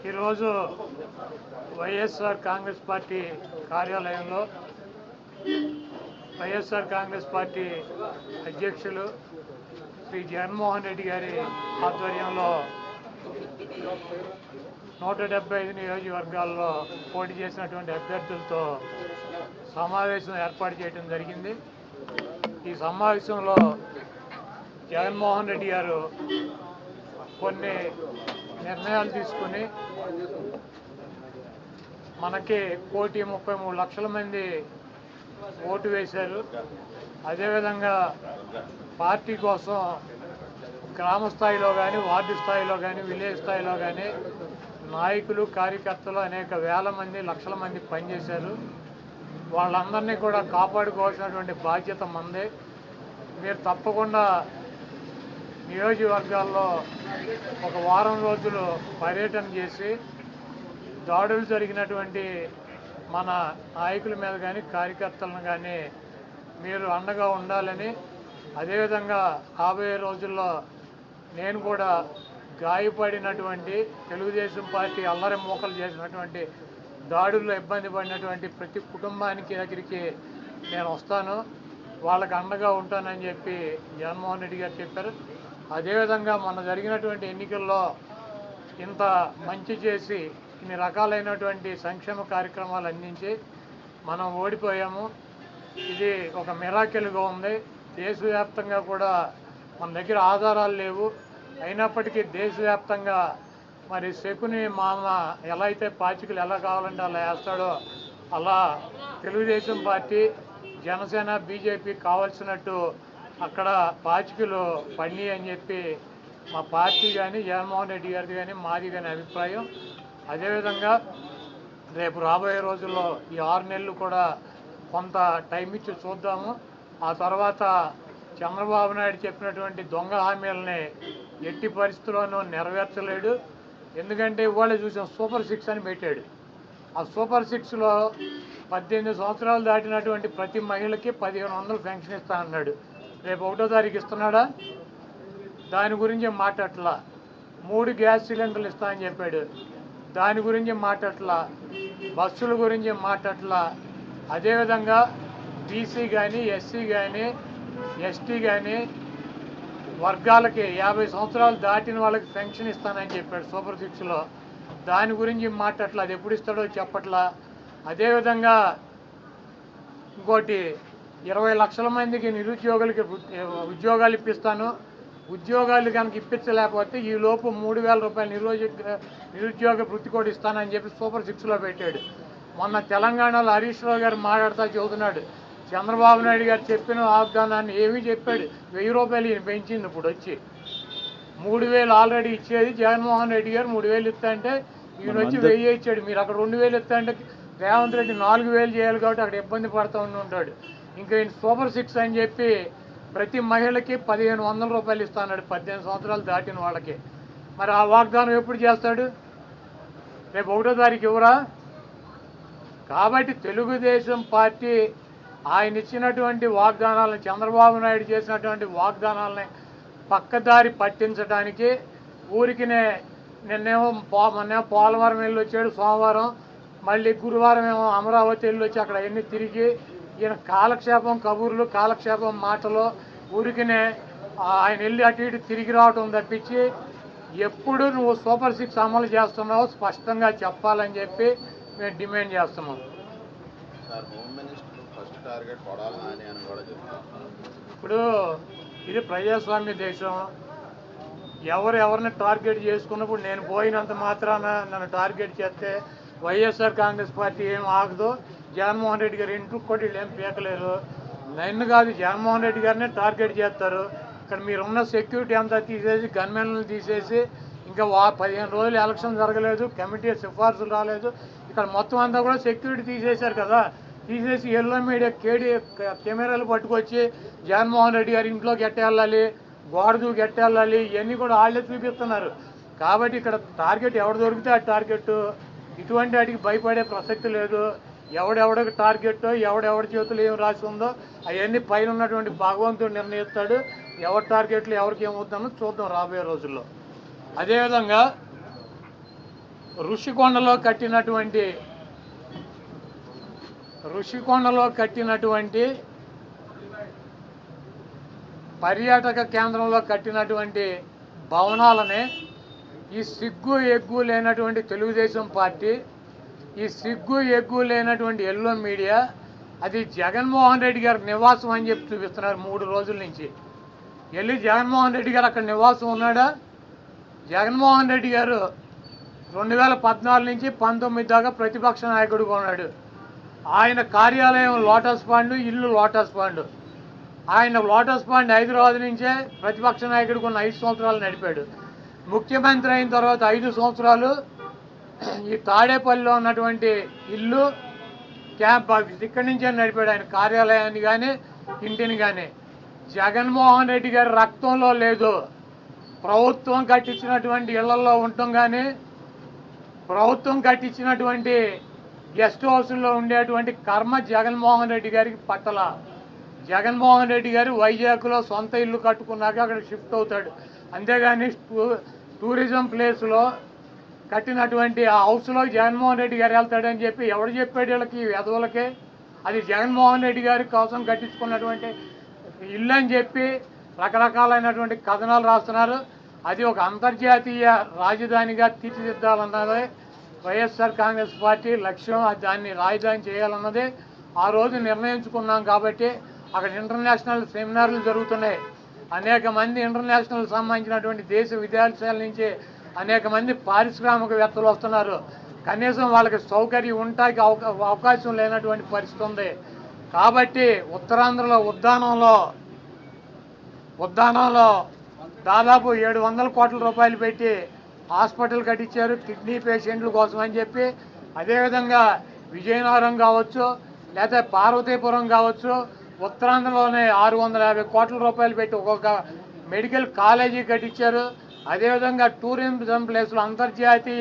ఈరోజు వైఎస్ఆర్ కాంగ్రెస్ పార్టీ కార్యాలయంలో వైఎస్ఆర్ కాంగ్రెస్ పార్టీ అధ్యక్షులు శ్రీ జగన్మోహన్ రెడ్డి గారి ఆధ్వర్యంలో 175 నియోజకవర్గాల్లో పోటీ చేసినటువంటి అభ్యర్థులతో సమావేశం ఏర్పాటు చేయడం జరిగింది. ఈ సమావేశంలో జగన్మోహన్ రెడ్డి గారు కొన్ని నిర్ణయాలు తీసుకుని మనకి 1,33,00,000 మంది ఓటు వేశారు. అదేవిధంగా పార్టీ కోసం గ్రామ స్థాయిలో కానీ, వార్డు స్థాయిలో కానీ, విలేజ్ స్థాయిలో కానీ నాయకులు, కార్యకర్తలు అనేక వేల మంది, లక్షల మంది పనిచేశారు. వాళ్ళందరినీ కూడా కాపాడుకోవాల్సినటువంటి బాధ్యత మందే. మీరు తప్పకుండా నియోజకవర్గాల్లో ఒక వారం రోజులు పర్యటన చేసి దాడులు జరిగినటువంటి మన నాయకుల మీద కానీ, కార్యకర్తలను కానీ మీరు అండగా ఉండాలని, అదేవిధంగా రాబోయే రోజుల్లో నేను కూడా గాయపడినటువంటి తెలుగుదేశం పార్టీ అల్లరి మూకలు చేసినటువంటి దాడుల్లో ఇబ్బంది పడినటువంటి ప్రతి కుటుంబానికి దగ్గరికి నేను వస్తాను, వాళ్ళకి అండగా ఉంటానని చెప్పి జగన్మోహన్ రెడ్డి గారు చెప్పారు. అదేవిధంగా మొన్న జరిగినటువంటి ఎన్నికల్లో ఇంత మంచి చేసి ఇన్ని రకాలైనటువంటి సంక్షేమ కార్యక్రమాలు అందించి మనం ఓడిపోయాము. ఇది ఒక మిరాకిల్గా ఉంది. దేశవ్యాప్తంగా కూడా మన దగ్గర ఆధారాలు లేవు, అయినప్పటికీ దేశవ్యాప్తంగా మరి శకుని మామ ఎలా అయితే పాచికలు ఎలా కావాలంటే అలా వేస్తాడో అలా తెలుగుదేశం పార్టీ, జనసేన, బీజేపీ కావాల్సినట్టు అక్కడ పాచికలు పడి అని చెప్పి మా పార్టీ కానీ, జగన్మోహన్ రెడ్డి గారిది కానీ, మాది కానీ అభిప్రాయం. అదేవిధంగా రేపు రాబోయే రోజుల్లో ఈ 6 నెలలు కూడా కొంత టైం ఇచ్చి చూద్దాము. ఆ తర్వాత చంద్రబాబు నాయుడు చెప్పినటువంటి దొంగ హామీలని ఎట్టి పరిస్థితుల్లోనూ నెరవేర్చలేడు. ఎందుకంటే ఇవాళ చూసిన సూపర్ 6 అని పెట్టాడు. ఆ సూపర్ 6లో 18 సంవత్సరాలు దాటినటువంటి ప్రతి మహిళకి 1,500 పెన్షన్ ఇస్తా అన్నాడు. రేపు 1వ తారీఖు ఇస్తున్నాడా? దాని గురించి మాట్లాడట్లా. 3 గ్యాస్ సిలిండర్లు ఇస్తా అని చెప్పాడు, దాని గురించి మాట్లాడట్లా. బస్సుల గురించి మాట్లాడట్లా. అదేవిధంగా బీసీ కానీ, ఎస్సీ కానీ, ఎస్టీ కానీ వర్గాలకి 50 సంవత్సరాలు దాటిన వాళ్ళకి పెన్షన్ ఇస్తానని చెప్పాడు సూపర్ 6లో, దాని గురించి మాట్లాడట్లా. అది ఎప్పుడు ఇస్తాడో చెప్పట్లా. అదేవిధంగా ఇంకోటి 20 లక్షల మందికి నిరుద్యోగులకి ఉద్యోగాలు ఇప్పిస్తాను, ఉద్యోగాలు కనుక ఇప్పించలేకపోతే ఈ లోపు 3,000 రూపాయలు నిరుద్యోగ వృత్తి కూడా ఇస్తానని చెప్పి సూపర్ 6లో పెట్టాడు. మొన్న తెలంగాణలో హరీష్ రావు గారు మాట్లాడుతూ చెబుతున్నాడు, చంద్రబాబు నాయుడు గారు చెప్పిన వాగ్దానాన్ని ఏమీ చెప్పాడు. 1,000 రూపాయలు ఈయన పెంచింది. ఇప్పుడు వచ్చి 3,000 ఆల్రెడీ ఇచ్చేది జగన్మోహన్ రెడ్డి గారు. 3,000 ఇస్తా అంటే ఈయన వచ్చి 1,000 ఇచ్చాడు. మీరు అక్కడ 2,000 ఇస్తా అంటే రేవంత్ రెడ్డి 4,000 చేయాలి కాబట్టి అక్కడ ఇబ్బంది పడుతూ ఉంటాడు. ఇంకా ఈయన సూపర్ 6 అని చెప్పి ప్రతి మహిళకి 1,500 రూపాయలు ఇస్తా అన్నాడు 18 సంవత్సరాలు దాటిన వాళ్ళకి. మరి ఆ వాగ్దానం ఎప్పుడు చేస్తాడు? రేపు 1వ తారీఖు ఇవ్వరా? కాబట్టి తెలుగుదేశం పార్టీ ఆయన ఇచ్చినటువంటి వాగ్దానాలను, చంద్రబాబు నాయుడు చేసినటువంటి వాగ్దానాలని పక్కదారి పట్టించడానికి ఊరికినే మొన్నేమో పోలవరం వెళ్ళి వచ్చాడు సోమవారం, మళ్ళీ గురువారం ఏమో అమరావతి వెళ్ళి వచ్చి అక్కడ ఎన్ని తిరిగి ఈయన కాలక్షేపం కబుర్లు, కాలక్షేపం మాటలు, ఊరికినే ఆయన వెళ్ళి అటు ఇటు తిరిగి రావటం తప్పించి ఎప్పుడు నువ్వు సూపర్ 6 అమలు చేస్తున్నావో స్పష్టంగా చెప్పాలని చెప్పి మేము డిమాండ్ చేస్తున్నాం. ఇప్పుడు ఇది ప్రజాస్వామ్య దేశం. ఎవరిని టార్గెట్ చేసుకున్నప్పుడు నేను పోయినంత మాత్రాన నన్ను టార్గెట్ చేస్తే వైఎస్ఆర్ కాంగ్రెస్ పార్టీ ఏం ఆగదు. జగన్మోహన్ రెడ్డి గారు ఇంటికి కూడా వీళ్ళు ఏం పీకలేరు. నన్ను కాదు, జగన్మోహన్ రెడ్డి గారినే టార్గెట్ చేస్తారు. ఇక్కడ మీరున్న సెక్యూరిటీ అంతా తీసేసి, గన్మెన్లను తీసేసి, ఇంకా 15 రోజులు ఎలక్షన్ జరగలేదు, కమిటీ సిఫార్సులు రాలేదు, ఇక్కడ మొత్తం అంతా కూడా సెక్యూరిటీ తీసేశారు కదా. తీసేసి ఎల్లో మీడియా కెమెరాలు పట్టుకొచ్చి జగన్మోహన్ రెడ్డి గారి ఇంట్లోకి ఎట్టేళ్ళాలి, గోడ దూకి ఎట్టేళ్ళాలి, ఇవన్నీ కూడా వాళ్ళే చూపిస్తున్నారు. కాబట్టి ఇక్కడ టార్గెట్ ఎవరు దొరికితే ఆ టార్గెట్. ఇటువంటి వాటికి భయపడే ప్రసక్తి లేదు. ఎవడెవడికి టార్గెట్టో, ఎవడెవడి చేతులు ఏం రాసి ఉందో అవన్నీ పైన ఉన్నటువంటి భగవంతుడు నిర్ణయిస్తాడు. ఎవరి టార్గెట్లు ఎవరికి ఏమవుతుందో చూద్దాం రాబోయే రోజుల్లో. అదేవిధంగా ఋషికొండలో కట్టినటువంటి పర్యాటక కేంద్రంలో కట్టినటువంటి భవనాలనే ఈ సిగ్గు ఎగ్గు లేనటువంటి తెలుగుదేశం పార్టీ, ఈ సిగ్గు ఎగ్గు లేనటువంటి ఎల్లో మీడియా అది జగన్మోహన్ రెడ్డి గారి నివాసం అని చెప్పి చూపిస్తున్నారు 3 రోజుల నుంచి. వెళ్ళి జగన్మోహన్ రెడ్డి గారు అక్కడ నివాసం ఉన్నాడా? జగన్మోహన్ రెడ్డి గారు 2014 నుంచి 19 దాకా ప్రతిపక్ష నాయకుడిగా ఉన్నాడు. ఆయన కార్యాలయం లోటస్ పాండ్, ఇల్లు లోటస్ పాండ్. ఆయన లోటస్ పాండ్ హైదరాబాద్ నుంచే ప్రతిపక్ష నాయకుడికి ఉన్న 5 సంవత్సరాలు నడిపాడు. ముఖ్యమంత్రి అయిన తర్వాత 5 సంవత్సరాలు ఈ తాడేపల్లిలో ఉన్నటువంటి ఇల్లు క్యాంప్ ఆఫీస్ ఇక్కడి నుంచే నడిపాడు ఆయన కార్యాలయాన్ని కానీ ఇంటిని కానీ. జగన్మోహన్ రెడ్డి గారి రక్తంలో లేదు. ప్రభుత్వం కట్టించినటువంటి ఇళ్లలో ఉండటం కానీ, ప్రభుత్వం కట్టించినటువంటి గెస్ట్ హౌస్లో ఉండేటువంటి కర్మ జగన్మోహన్ రెడ్డి గారికి పట్టల. జగన్మోహన్ రెడ్డి గారు వైజాగ్లో సొంత ఇల్లు కట్టుకున్నాక అక్కడ షిఫ్ట్ అవుతాడు. అంతేగాని టూరిజం ప్లేస్లో కట్టినటువంటి ఆ హౌస్లో జగన్మోహన్ రెడ్డి గారు వెళ్తాడని చెప్పి ఎవడు చెప్పాడు వీళ్ళకి, వెధవులకే? అది జగన్మోహన్ రెడ్డి గారి కోసం కట్టించుకున్నటువంటి ఇల్లు అని చెప్పి రకరకాలైనటువంటి కథనాలు రాస్తున్నారు. అది ఒక అంతర్జాతీయ రాజధానిగా తీర్చిదిద్దాలన్నదే వైఎస్ఆర్ కాంగ్రెస్ పార్టీ లక్ష్యం. దాన్ని రాజధాని చేయాలన్నదే ఆ రోజు నిర్ణయించుకున్నాం. కాబట్టి అక్కడ ఇంటర్నేషనల్ సెమినార్లు జరుగుతున్నాయి. అనేక మంది ఇంటర్నేషనల్ సంబంధించినటువంటి దేశ విదేశాల నుంచి అనేక మంది పారిశ్రామికవేత్తలు వస్తున్నారు. కనీసం వాళ్ళకి సౌకర్యం ఉండటానికి అవకాశం లేనటువంటి పరిస్థితి ఉంది. కాబట్టి ఉత్తరాంధ్రలో ఉద్దానంలో దాదాపు 700 కోట్ల రూపాయలు పెట్టి హాస్పిటల్ కట్టించారు కిడ్నీ పేషెంట్ల కోసం అని చెప్పి. అదేవిధంగా విజయనగరం కావచ్చు, లేదా పార్వతీపురం కావచ్చు, ఉత్తరాంధ్రలోనే 650 కోట్ల రూపాయలు పెట్టి ఒక్కొక్క మెడికల్ కాలేజీ కట్టించారు. అదేవిధంగా టూరిజం ప్లేస్లో అంతర్జాతీయ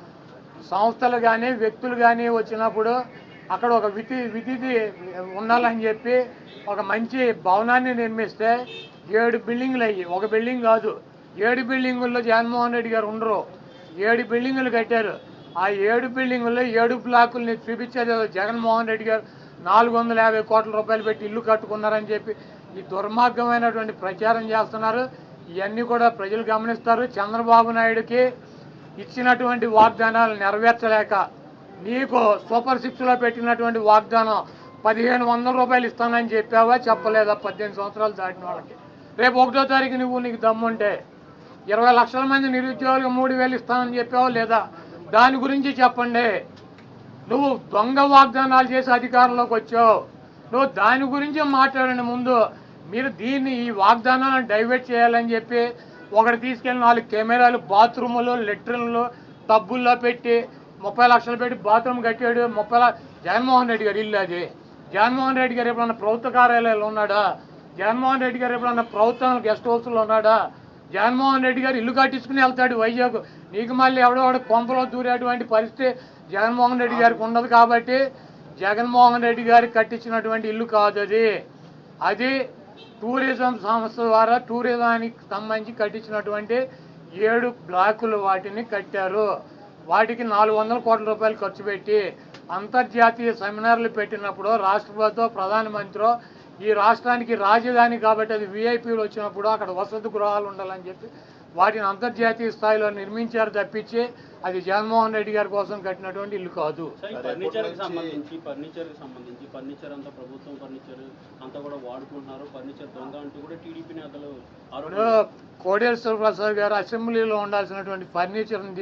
సంస్థలు కానీ వ్యక్తులు కానీ వచ్చినప్పుడు అక్కడ ఒక విధి ఉండాలని చెప్పి ఒక మంచి భవనాన్ని నిర్మిస్తే 7 బిల్డింగులు అయ్యి, ఒక బిల్డింగ్ కాదు 7 బిల్డింగుల్లో జగన్మోహన్ రెడ్డి గారు ఉండరు. 7 బిల్డింగులు కట్టారు. ఆ 7 బిల్డింగుల్లో 7 బ్లాకుల్ని చూపించేది జగన్మోహన్ రెడ్డి గారు 450 కోట్ల రూపాయలు పెట్టి ఇల్లు కట్టుకున్నారని చెప్పి ఈ దుర్మార్గమైనటువంటి ప్రచారం చేస్తున్నారు. ఇవన్నీ కూడా ప్రజలు గమనిస్తారు. చంద్రబాబు నాయుడుకి ఇచ్చినటువంటి వాగ్దానాలు నెరవేర్చలేక నీకు సూపర్ 6లో పెట్టినటువంటి వాగ్దానం 1500 రూపాయలు ఇస్తానని చెప్పావా, చెప్పలేదా? 18 సంవత్సరాలు దాటిన వాళ్ళకి రేపు 1వ తారీఖు నీకు దమ్ముంటే 20 లక్షల మంది నిరుద్యోగులకు 3000 ఇస్తానని చెప్పావా లేదా? దాని గురించి చెప్పండి. నువ్వు దొంగ వాగ్దానాలు చేసి అధికారంలోకి వచ్చావు. నువ్వు దాని గురించి మాట్లాడండి ముందు. మీరు ఈ వాగ్దానాలను డైవర్ట్ చేయాలని చెప్పి ఒకటి తీసుకెళ్ళి 4 కెమెరాలు బాత్రూములు, లెట్రిన్లు, టబ్బుల్లో పెట్టి 30 లక్షలు పెట్టి బాత్రూమ్ కట్టాడు. జగన్మోహన్ రెడ్డి గారు ఇల్లు అది. జగన్మోహన్ రెడ్డి గారు ఎప్పుడన్నా ప్రభుత్వ కార్యాలయాలు ఉన్నాడా? జగన్మోహన్ రెడ్డి గారు ఎప్పుడన్నా ప్రభుత్వం గెస్ట్ హౌస్లో ఉన్నాడా? జగన్మోహన్ రెడ్డి గారు ఇల్లు కట్టించుకుని వెళ్తాడు వైజాగ్. నీకు మళ్ళీ ఎవడో కొంపలో దూరేటువంటి పరిస్థితి జగన్మోహన్ రెడ్డి గారికి ఉండదు. కాబట్టి జగన్మోహన్ రెడ్డి గారికి కట్టించినటువంటి ఇల్లు కాదు అది. అది టూరిజం సంస్థ ద్వారా టూరిజానికి సంబంధించి కట్టించినటువంటి 7 బ్లాకులు వాటిని కట్టారు. వాటికి 400 కోట్ల రూపాయలు ఖర్చు పెట్టి అంతర్జాతీయ సెమినార్లు పెట్టినప్పుడు రాష్ట్రపతితో ప్రధానమంత్రి ఈ రాష్ట్రానికి రాజధాని కాబట్టి అది విఐపీలు వచ్చినప్పుడు అక్కడ వసతి గృహాలు ఉండాలని చెప్పి వాటిని అంతర్జాతీయ స్థాయిలో నిర్మించారు తప్పించి అది జగన్మోహన్ రెడ్డి గారి కోసం కట్టినటువంటి ఇల్లు కాదు. ఫర్నిచర్కి సంబంధించి ఫర్నిచర్ అంతా ప్రభుత్వం ఫర్నిచర్ అంతా కూడా వాడుకుంటున్నారు. ఫర్నిచర్ దొంగ అంటూ కూడా టీడీపీ నేతలు కోడేశ్వర ప్రసాద్ గారు అసెంబ్లీలో ఉండాల్సినటువంటి ఫర్నిచర్ని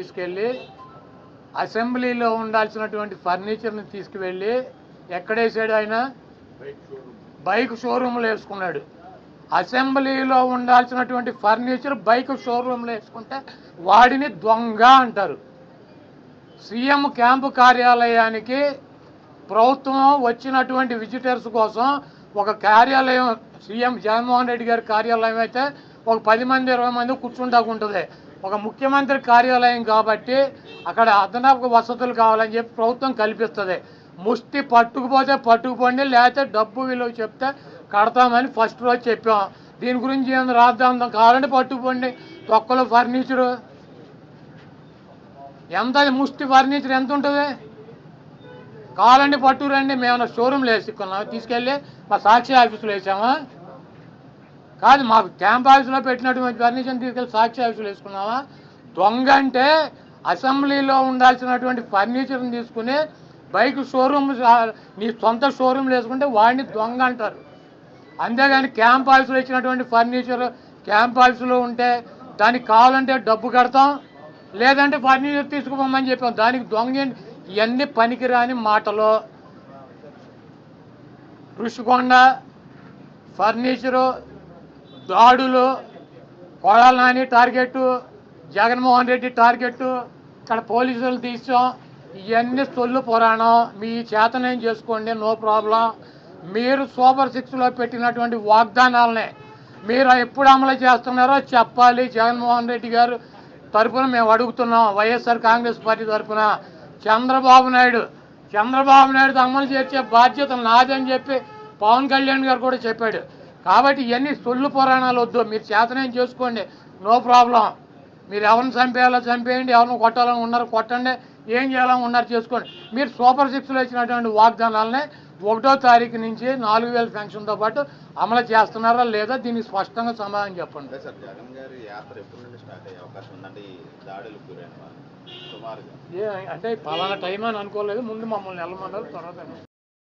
తీసుకువెళ్ళి ఎక్కడేసాడు? ఆయన బైక్ షోరూమ్లో వేసుకున్నాడు. అసెంబ్లీలో ఉండాల్సినటువంటి ఫర్నిచర్ బైక్ షోరూమ్లో వేసుకుంటే వాడిని దొంగ అంటారు. సీఎం క్యాంపు కార్యాలయానికి ప్రభుత్వం వచ్చినటువంటి విజిటర్స్ కోసం ఒక కార్యాలయం సీఎం జగన్మోహన్ రెడ్డి గారి కార్యాలయం అయితే ఒక 10 మంది 20 మంది కూర్చుంటాకుంటుంది. ఒక ముఖ్యమంత్రి కార్యాలయం కాబట్టి అక్కడ అదనపు వసతులు కావాలని చెప్పి ప్రభుత్వం కల్పిస్తుంది. ముష్టి పట్టుకుపోతే పట్టుకుపోండి, లేకపోతే డబ్బు విలువ చెప్తే కడతామని ఫస్ట్ రోజు చెప్పాం. దీని గురించి ఏమైనా రాద్దాం కావాలంటే పట్టుకుపోండి. తొక్కలో ఫర్నిచరు ఎంత అది ముష్టి ఫర్నిచర్ ఎంత ఉంటుంది? కావాలండి పట్టురండి, మేము షోరూమ్లో వేసుకున్నాం, తీసుకెళ్ళి మా సాక్షి ఆఫీసులో వేసామా? కాదు, మాకు క్యాంప్ ఆఫీసులో పెట్టినటువంటి ఫర్నిచర్ని తీసుకెళ్ళి సాక్షి ఆఫీసులో వేసుకున్నామా? దొంగ అంటే అసెంబ్లీలో ఉండాల్సినటువంటి ఫర్నిచర్ని తీసుకుని బైక్ షోరూమ్, నీ సొంత షోరూమ్లో వేసుకుంటే వాడిని దొంగ అంటారు. అంతేగాని క్యాంప్ ఆఫీసులో ఇచ్చినటువంటి ఫర్నిచర్ క్యాంప్ ఆఫీసులో ఉంటే దానికి కావాలంటే డబ్బు కడతాం, లేదంటే ఫర్నిచర్ తీసుకుపోమని చెప్పాం. దానికి దొంగ ఇవన్నీ పనికిరాని మాటలు. ఋషికొండ ఫర్నిచరు, దాడులు, కొడాల నాని టార్గెట్, జగన్మోహన్ రెడ్డి టార్గెట్, ఇక్కడ పోలీసులు తీసాం, ఇవన్నీ సొల్లు పురాణం. మీ చేతనేం చేసుకోండి, నో ప్రాబ్లం. మీరు సూపర్ 6లో పెట్టినటువంటి వాగ్దానాలనే మీరు ఎప్పుడు అమలు చేస్తున్నారో చెప్పాలి. జగన్మోహన్ రెడ్డి గారు తరఫున మేము అడుగుతున్నాం, వైఎస్ఆర్ కాంగ్రెస్ పార్టీ తరఫున. చంద్రబాబు నాయుడు అమలు చేసే బాధ్యత నాదని చెప్పి పవన్ కళ్యాణ్ గారు కూడా చెప్పాడు. కాబట్టి ఇవన్నీ సొల్లు పురాణాలు వద్దు, మీరు చేతనేం చేసుకోండి, నో ప్రాబ్లం. మీరు ఎవరిని చంపేయాలో చంపేయండి, ఎవరిని కొట్టాలని ఉన్నారు కొట్టండి, ఏం చేయాలని ఉన్నారు చేసుకోండి. మీరు సూపర్ 6లో ఇచ్చినటువంటి వాగ్దానాలనే 1వ తారీఖు నుంచి 4000 పెన్షన్తో పాటు అమలు చేస్తున్నారా లేదా, దీనికి స్పష్టంగా సమాధానం చెప్పండి. సార్, జగన్ గారి యాత్ర ఎప్పటి నుండి స్టార్ట్ అయ్యే అవకాశం ఉందండి? దాడులకు గురైన వాళ్ళు సుమారుగా అంటే పలానా టైం అని అనుకోలేదు, ముందు మమ్మల్ని వెళ్ళమన్నారు, తర్వాత